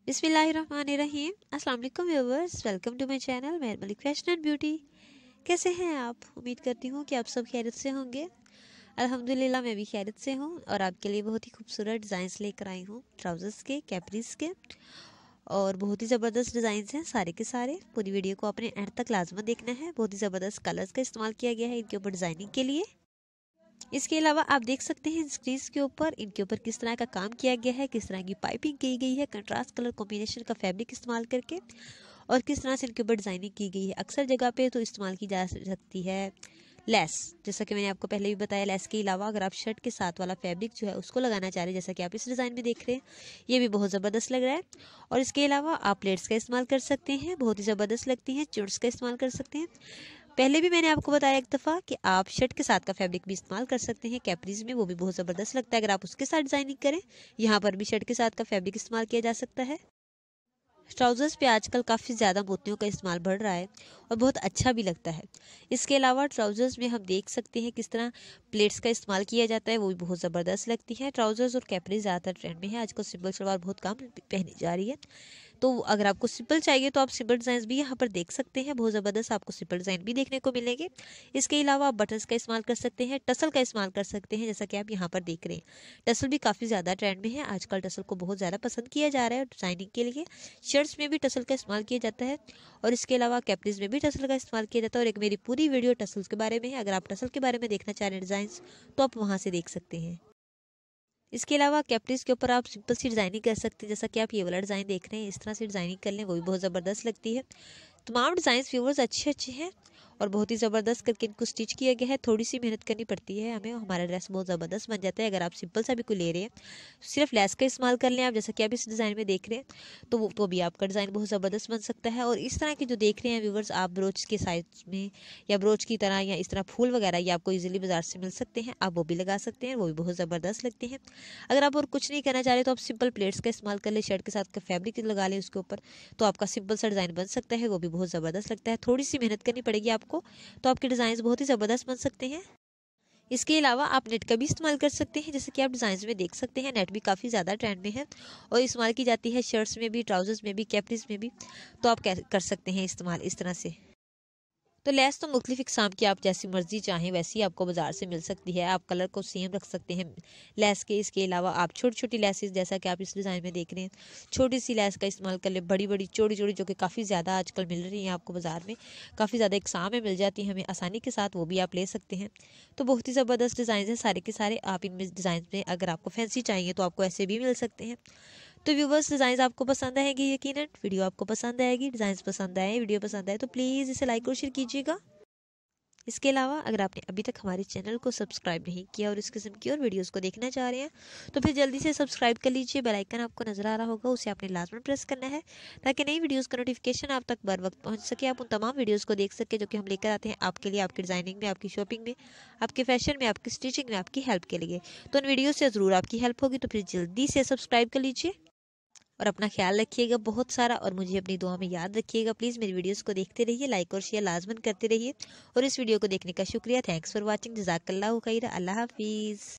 बिस्मिल्लाहिर्रहमानिर्रहीम। अस्सलाम वालेकुम viewers, welcome to my channel Mehar Malik fashion and beauty. कैसे हैं आप? उम्मीद करती हूँ कि आप सब खैरियत से होंगे। अल्हम्दुलिल्लाह मैं भी खैरियत से हूँ और आपके लिए बहुत ही खूबसूरत डिज़ाइंस लेकर आई हूँ, ट्राउज़र्स के, कैपरीज के। और बहुत ही ज़बरदस्त डिज़ाइंस हैं सारे के सारे। पूरी वीडियो को अपने एंड तक लाजमत देखना है। बहुत ही ज़बरदस्त कलर्स का इस्तेमाल किया गया है इनके ऊपर डिज़ाइनिंग के लिए। इसके अलावा आप देख सकते हैं स्क्रीन के ऊपर इनके ऊपर किस तरह का काम किया गया है, किस तरह की पाइपिंग की गई है कंट्रास्ट कलर कॉम्बिनेशन का फैब्रिक इस्तेमाल करके, और किस तरह से इनके ऊपर डिज़ाइनिंग की गई है। अक्सर जगह पे तो इस्तेमाल की जा सकती है लेस, जैसा कि मैंने आपको पहले भी बताया। लेस के अलावा अगर आप शर्ट के साथ वाला फैब्रिक जो है उसको लगाना चाह रहे हैं, जैसा कि आप इस डिज़ाइन में देख रहे हैं, ये भी बहुत ज़बरदस्त लग रहा है। और इसके अलावा आप प्लेट्स का इस्तेमाल कर सकते हैं, बहुत ही ज़बरदस्त लगती हैं। चुर्स का इस्तेमाल कर सकते हैं। पहले भी मैंने आपको बताया एक दफ़ा कि आप शर्ट के साथ का फैब्रिक भी इस्तेमाल कर सकते हैं कैपरीज में, वो भी बहुत ज़बरदस्त लगता है अगर आप उसके साथ डिज़ाइनिंग करें। यहाँ पर भी शर्ट के साथ का फैब्रिक इस्तेमाल किया जा सकता है। ट्राउज़र्स पे आजकल काफ़ी ज़्यादा मोतियों का इस्तेमाल बढ़ रहा है और बहुत अच्छा भी लगता है। इसके अलावा ट्राउज़र्स में हम देख सकते हैं किस तरह प्लेट्स का इस्तेमाल किया जाता है, वो भी बहुत ज़बरदस्त लगती है। ट्राउज़र्स और कैपरी ज़्यादातर ट्रेंड में है आजकल। सिंपल सलवार बहुत कम पहनी जा रही है, तो अगर आपको सिंपल चाहिए तो आप सिंपल डिज़ाइन भी यहाँ पर देख सकते हैं। बहुत ज़बरदस्त आपको सिंपल डिज़ाइन भी देखने को मिलेंगे। इसके अलावा आप बटन्स का इस्तेमाल कर सकते हैं, टसल का इस्तेमाल कर सकते हैं, जैसा कि आप यहाँ पर देख रहे हैं। टसल भी काफ़ी ज़्यादा ट्रेंड में है आजकल। टसल को बहुत ज़्यादा पसंद किया जा रहा है डिज़ाइनिंग के लिए। शर्ट्स में भी टसल का इस्तेमाल किया जाता है और इसके अलावा कैपरीज में भी टसल का इस्तेमाल किया जाता है। और एक मेरी पूरी वीडियो टसल्स के बारे में है, अगर आप टसल के बारे में देखना चाह रहे हैं डिज़ाइंस तो आप वहाँ से देख सकते हैं। इसके अलावा कैप्रीज के ऊपर आप सिंपल सी डिज़ाइनिंग कर सकते हैं, जैसा कि आप ये वाला डिज़ाइन देख रहे हैं। इस तरह से डिज़ाइनिंग कर लें, वो भी बहुत ज़बरदस्त लगती है। तमाम डिज़ाइन व्यूवर्स अच्छे अच्छे हैं और बहुत ही ज़बरदस्त करके इनको स्टिच किया गया है। थोड़ी सी मेहनत करनी पड़ती है हमें, हमारा ड्रेस बहुत ज़बरदस्त बन जाता है। अगर आप सिंपल सा भी कोई ले रहे हैं, सिर्फ लेस का इस्तेमाल कर लें आप, जैसा कि आप इस डिज़ाइन में देख रहे हैं, तो वो तो भी आपका डिज़ाइन बहुत ज़बरदस्त बन सकता है। और इस तरह के जो देख रहे हैं व्यूवर्स, आप ब्रोच के साइज में या ब्रोच की तरह या इस तरह फूल वगैरह ये आपको ईजिली बाजार से मिल सकते हैं, आप वो भी लगा सकते हैं, वो भी बहुत ज़बरदस्त लगते हैं। अगर आप और कुछ नहीं करना चाह रहे तो आप सिंपल प्लेट्स का इस्तेमाल कर लें, शर्ट के साथ का फैब्रिक लगा लें उसके ऊपर, तो आपका सिंपल सा डिज़ाइन बन सकता है, वो भी बहुत ज़बरदस्त लगता है। थोड़ी सी मेहनत करनी पड़ेगी आपको, तो आपके डिज़ाइन बहुत ही ज़बरदस्त बन सकते हैं। इसके अलावा आप नेट का भी इस्तेमाल कर सकते हैं, जैसे कि आप डिज़ाइन में देख सकते हैं। नेट भी काफ़ी ज़्यादा ट्रेंड में है और इस्तेमाल की जाती है शर्ट्स में भी, ट्राउजर्स में भी, कैपरीज में भी, तो आप कर सकते हैं इस्तेमाल इस तरह से। तो लेस तो मुख्तलिफ इकसाम की आप जैसी मर्जी चाहें वैसी आपको बाजार से मिल सकती है। आप कलर को सेम रख सकते हैं लेस के। इसके अलावा आप छोटी छोटी लेसेस, जैसा कि आप इस डिज़ाइन में देख रहे हैं, छोटी सी लेस का इस्तेमाल कर लें। बड़ी बड़ी चौड़ी चौड़ी जो कि काफ़ी ज़्यादा आजकल मिल रही हैं आपको बाज़ार में, काफ़ी ज़्यादा इकसाम में मिल जाती हैं हमें आसानी के साथ, वो भी आप ले सकते हैं। तो बहुत ही ज़बरदस्त डिज़ाइन हैं सारे के सारे। आप इनमें डिज़ाइन में अगर आपको फैंसी चाहिए तो आपको ऐसे भी मिल सकते हैं। तो व्यूवर्स, डिज़ाइन आपको पसंद आएगी यकीनन, वीडियो आपको पसंद आएगी, डिज़ाइन पसंद आए, वीडियो पसंद आए तो प्लीज़ इसे लाइक और शेयर कीजिएगा। इसके अलावा अगर आपने अभी तक हमारे चैनल को सब्सक्राइब नहीं किया और इस किस्म की और वीडियोस को देखना चाह रहे हैं तो फिर जल्दी से सब्सक्राइब कर लीजिए। बेल आइकन आपको नजर आ रहा होगा, उसे आपने लाजमी प्रेस करना है ताकि नई वीडियोस का नोटिफिकेशन आप तक बर वक्त पहुंच सके। आप उन तमाम वीडियोस को देख सके जो कि हम लेकर आते हैं आपके लिए, आपकी डिज़ाइनिंग में, आपकी शॉपिंग में, आपके फैशन में, आपकी स्टिचिंग में, आपकी हेल्प के लिए। तो उन वीडियो से ज़रूर आपकी हेल्प होगी, तो फिर जल्दी से सब्सक्राइब कर लीजिए और अपना ख्याल रखिएगा बहुत सारा, और मुझे अपनी दुआ में याद रखिएगा। प्लीज़ मेरी वीडियोस को देखते रहिए, लाइक और शेयर लाजमन करते रहिए। और इस वीडियो को देखने का शुक्रिया। Thanks for watching. जज़ाकल्लाहु खैर। अल्लाह हाफिज़।